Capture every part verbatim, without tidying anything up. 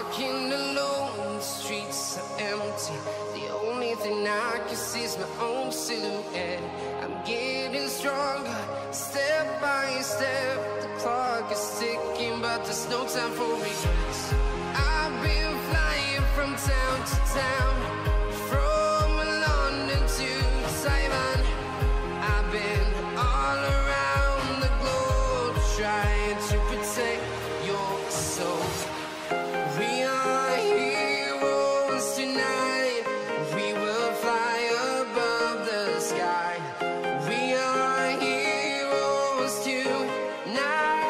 walking alone, the streets are empty. The only thing I can see is my own silhouette. I'm getting stronger, step by step. The clock is ticking, but there's no time for regrets. I've been flying from town to town, from London to Taiwan. I've been all around the globe trying to protect your soul. We are heroes tonight. We will fly above the sky. We are heroes tonight.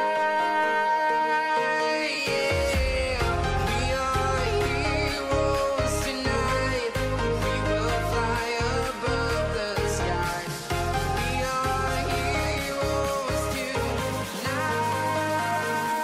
Yeah. We are heroes tonight. We will fly above the sky. We are heroes tonight.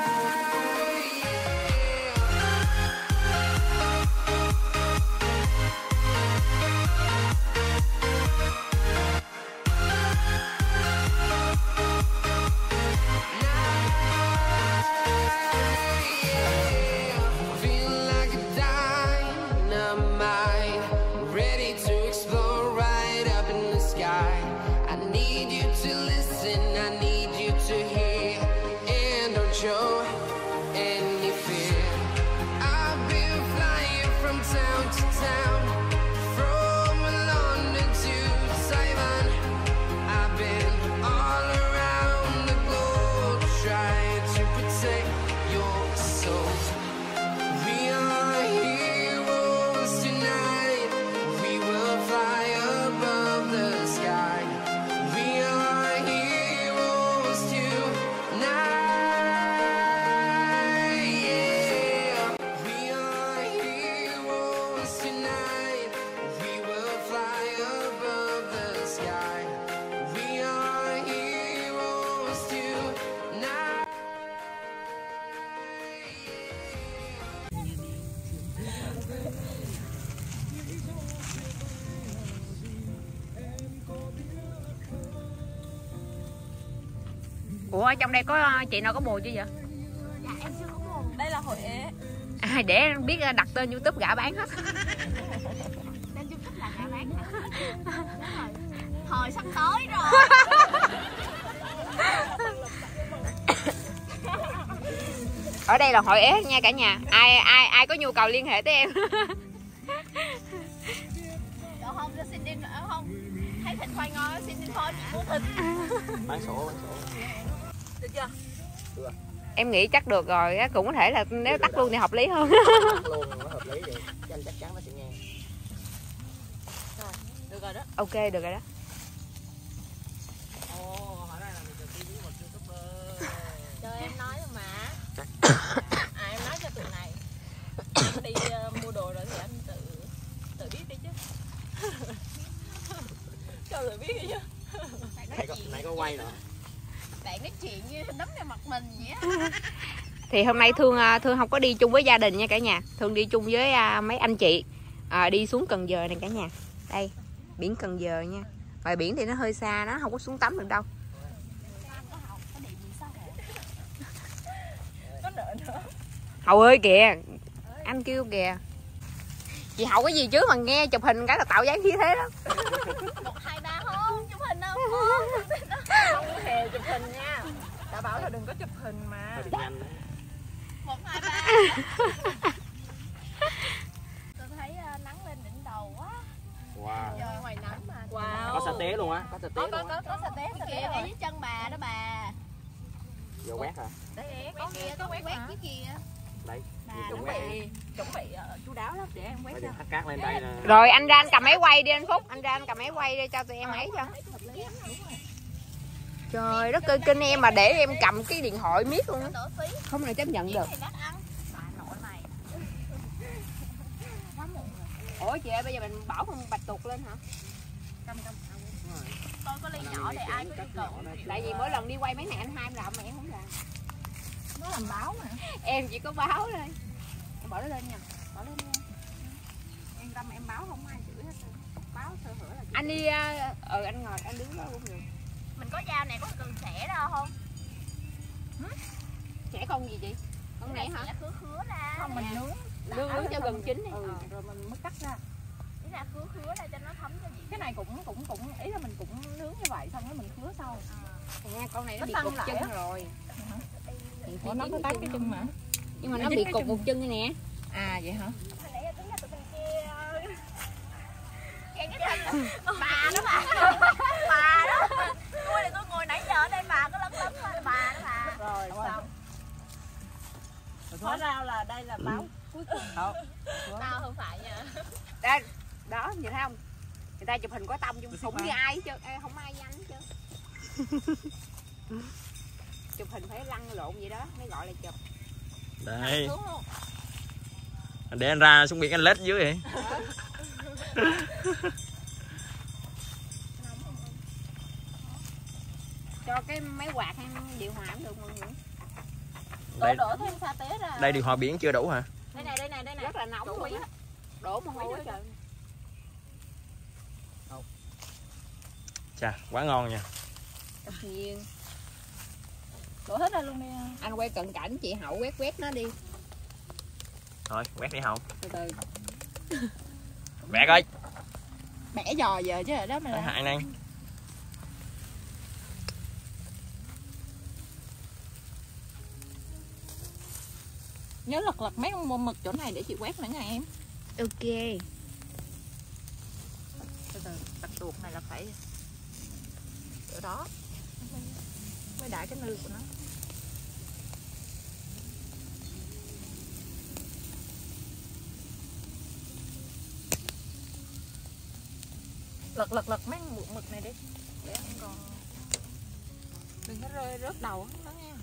Feel like a dynamite, ready to explode right up in the sky. I need you to listen, I need you to hear, and don't show any fear. I've been flying from town to town, from London to Taiwan. I've been all around the globe trying to protect your soul. We are heroes tonight. We will fly above the sky. We are heroes tonight. Yeah. We are heroes tonight. We will fly above the sky. We are heroes tonight. Ủa ở trong đây có chị nào có bồ chưa vậy? Dạ em chưa có buồn. Đây là hội ế. À, để em biết đặt tên YouTube gả bán hết. Tên YouTube là gả bán hả? Đúng rồi. Thời sắp tới rồi. Ở đây là hội ế nha cả nhà. Ai ai ai có nhu cầu liên hệ tới em. Được không? Cho xin đi nữa không? Thấy thịt khoai ngon xin đi thôi, chị mua thịt. Bán sổ, bán sổ. Được chưa? Em nghĩ chắc được rồi, cũng có thể là nếu tắt luôn thì hợp lý hơn. Tắt luôn nó hợp lý vậy. Chứ anh chắc chắn nó sẽ nghe. Rồi, được rồi đó. Ok, được rồi đó. Ồ, hỏi đây là mình được đi với một YouTuber. Chờ em nói rồi mà. À em nói cho tụi này. Đi uh, mua đồ rồi thì anh tự tự biết đi chứ. Cho tự biết đi chứ. Này có, này có quay nữa. Bạn nói chuyện như đấm vào mặt mình vậy á. Thì hôm nay Thương Thương không có đi chung với gia đình nha cả nhà. Thương đi chung với mấy anh chị à, đi xuống Cần Giờ này cả nhà. Đây, biển Cần Giờ nha. Ngoài biển thì nó hơi xa, nó không có xuống tắm được đâu. Có nợ nữa. Hậu ơi kìa, anh kêu kìa. Chị Hậu cái gì chứ mà nghe chụp hình cái là tạo dáng khí thế đó. Một hai ba không chụp hình đâu. Không hề chụp hình nha. Đã bảo là đừng có chụp hình mà. Một hai ba. Tôi thấy uh, nắng lên đỉnh đầu quá. Wow. Trời ngoài nắng mà. Wow. Có sa tế luôn á, có sa tế Có luôn có á. có có sa tế sa tế ở dưới chân bà đó bà. Vô quét hả? Đấy, có kia có quét dưới kia. Đấy, Bà vô chuẩn quét. bị chuẩn bị uh, chu đáo lắm để em quét Phải cho. thắt cát lên đây nè. Rồi anh ra anh cầm máy quay đi anh Phúc. Anh ra anh cầm máy quay đi cho tụi em ấy cho. Trời đất ơi, kinh em mà để em cầm cái điện thoại miết luôn á. Không nào chấp nhận được. Ủa chị ơi, bây giờ mình bỏ con bạch tuộc lên hả? Tôi có ly nhỏ để ai có nhu cầu. Tại vì mỗi lần đi quay mấy này anh hai em làm mà em không làm. Nó làm báo mà. Em chỉ có báo thôi. Em bỏ nó lên nha. Bỏ lên nha. Yên tâm em báo không ai chửi hết. Báo sơ hở là anh đi ờ anh ngồi anh đứng đó cũng được. Mình có dao này có cần xẻ ra không? Xẻ con gì chị? Con này hả? Xẻ khứa khứa ra. Không mình nướng. nướng nướng cho gần chín đi. Ừ, rồi mình mới cắt ra. Ý là khứa khứa ra cho nó thấm cho vị. Cái này cũng cũng cũng ý là mình cũng nướng như vậy xong rồi mình khứa sau. À, con này nó, Nó bị tăng cục lại chân á. rồi. Ủa, nó có tắt cái chân mà. Nhưng mà Nó nó dính bị cái cục chân. một chân nè. À vậy hả? Hồi nãy là tính là tụi mình kia cái cái thân bà đó bà. Bà đó. Tôi thì tôi ngồi nãy giờ ở đây bà có lấn lấn qua là bà đó bà. Rồi xong. Hóa ra là đây là báo cuối cùng. Không. Tao không phải nha. Đây, đó, nhìn thấy không? Người ta chụp hình có tông chung không như ai hết trơn, Ê, không ai nhanh hết trơn. Chụp hình phải lăn lộn vậy đó mới gọi là chụp. Đây. Để anh ra xuống biển anh lết dưới vậy. Cho cái máy quạt hay điều hòa cũng được mọi người. Đây, Đổ thêm sa tế ra. đây điều hòa biển chưa đủ hả? Đây này, đây này, đây này. Rất là nóng Đủ luôn á. Đổ mồ hôi hết trơn. Chà, quá ngon nha. Tất nhiên. Đổ hết ra luôn đi. Anh quay cận cảnh chị Hậu quét quét nó đi. Thôi, quét đi Hậu. Từ từ. Quét ơi. Bẻ giò giờ chứ ở đó mà Đấy, làm. hại này. Nhớ lật lật mấy con mực chỗ này để chị quét nữa nha em. Ok. Từ từ, đặt tuột này là phải chỗ đó mới đại cái nư của nó. Lật lật lật mấy con mực này đi để ăn còn đừng có rơi rớt đầu nó nha.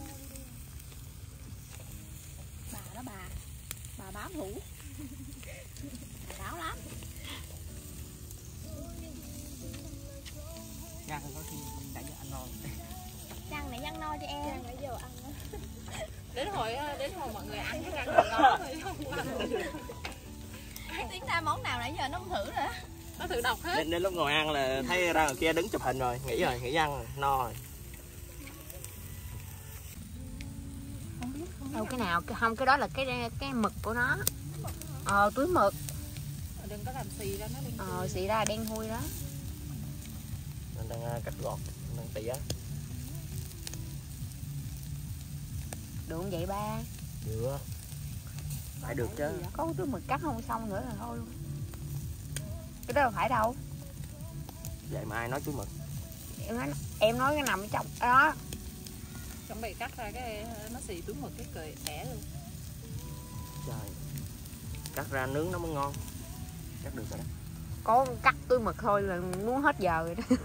Bà đó bà. Bà bám thủ. Bà đáo lắm. Ra không có khi đã cho anh non. Răng này răng no cho em. Răng nãy giờ ăn á. Đến hồi đến hồi mọi người ăn cái răng rồi đó thôi không ăn. Tiếng ra món nào nãy giờ nó không thử rồi. Nó tự độc hết. Đến, đến lúc ngồi ăn là thấy ra người kia đứng chụp hình rồi, nghỉ rồi, nghỉ ăn rồi, no rồi. Không biết, không biết. Đâu cái nào, không cái đó là cái cái mực của nó. Ờ, túi mực. Đừng có làm xì ra nó đừng. Ờ, xị ra đen thui đó. Mình đang uh, cắt gọt, đang tỉa. Được không vậy ba? Được. Phải được chứ. Có túi mực cắt không xong nữa là thôi luôn. Cái đó là phải đâu. Vậy mà ai nói chú mực. Em nói, em nói cái nằm ở trong đó. Chuẩn bị cắt ra cái nó xì túi mực cái cười ẻ luôn. Trời. Cắt ra nướng nó mới ngon. Cắt được rồi đó. Có cắt túi mực thôi là muốn hết giờ rồi đó.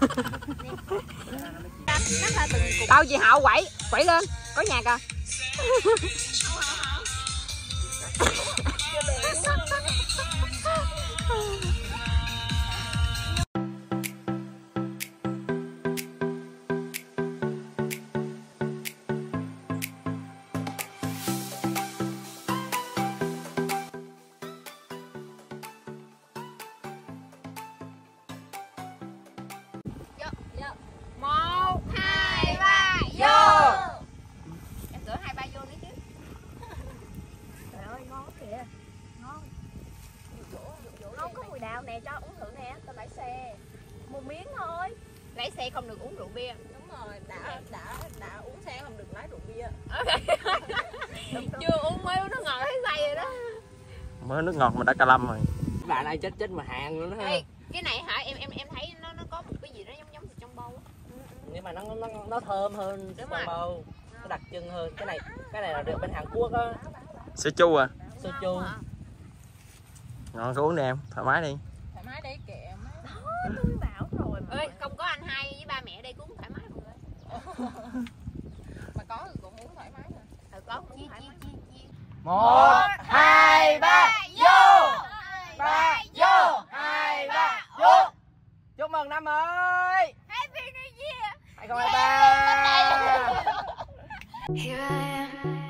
Cắt ra từng cục. Đâu chị Hậu quẩy, quẩy lên, có nhà kìa. Một, hai, ba, vô. Em tưởng hai ba vô nữa chứ. Trời ơi ngon kìa. Ngon. Không có mùi đào nè, cho uống thử nè, tao lấy xe. Một miếng thôi. Lấy xe không được uống rượu bia. Đúng rồi, đã đã đã uống xe không được lái rượu bia. Chưa uống mới uống nước ngọt thấy say rồi đó. Mới nước ngọt mà đã cả lâm rồi. Bạn ai chết chết mà hàng luôn đó ha. Ê, cái này hả em em em thấy nó nó có một cái gì đó giống giống trong bầu á. Nhưng mà nó nó nó thơm hơn Đúng con rồi. bầu. Nó đặc trưng hơn. Cái này cái này là được bên Hàn Quốc á. Sữa chua à? Soju. Ngon, cứ uống đi em, thoải mái đi. Thoải mái đấy kệ má. Tôi bảo rồi. Ê, không có anh hai với ba mẹ đây cũng thoải mái mọi người. Mà có thì cũng uống thoải mái rồi. Ờ, có cũng thoải mái. Một, hai, ba, vô. Ba, Vô. Hai, ba, vô. Chúc mừng năm mới. Happy New Year. hai không hai ba. Here I am.